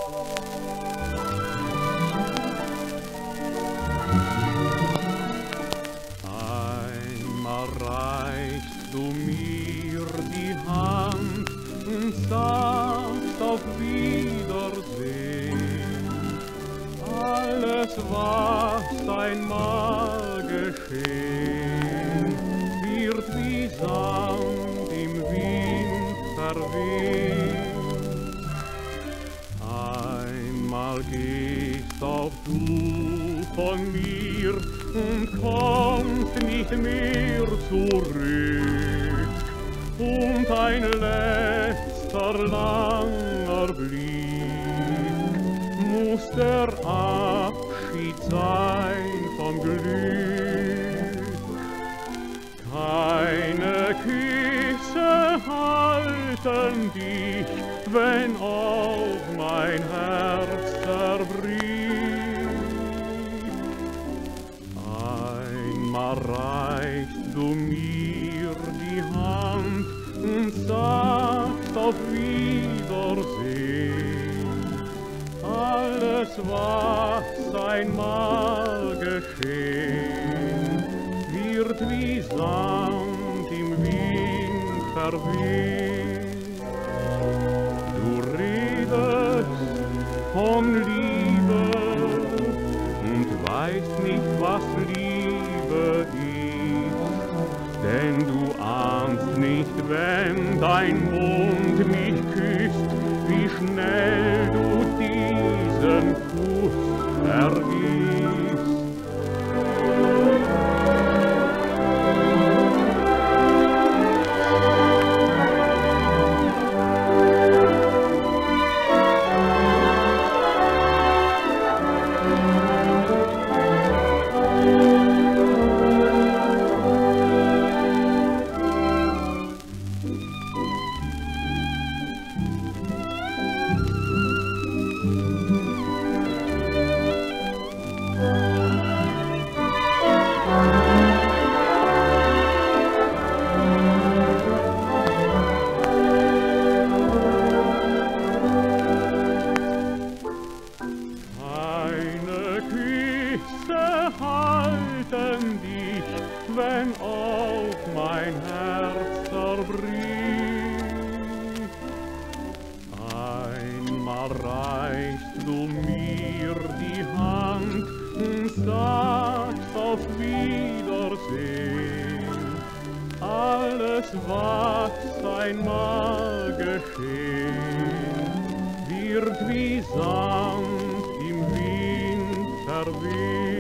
Einmal reichst du mir die Hand und sagst auf Wiedersehen. Alles, was einmal geschehen, wird wie Sand im Wind verweht. Einmal gehst auch du von mir und kommst nicht mehr zurück. Und ein letzter langer Blick muss der Abschied sein vom Glück. Keine Küsse halten dich, wenn auch mein Herz zerbricht. Einmal reichst du mir die Hand und sagst auf Wiedersehen. Alles, was einmal geschehen, wird wie Sand im Wind verweht. Du redest von Liebe und weißt nicht, was Liebe ist, denn du ahnst nicht, wenn dein Mund mich küsst, wie schnell du diesen Kuss vergisst. Halten dich, wenn auch mein Herz zerbricht. Einmal reichst du mir die Hand und sagst auf Wiedersehen. Alles, was einmal geschehen, wird wie Sand im Wind verweht.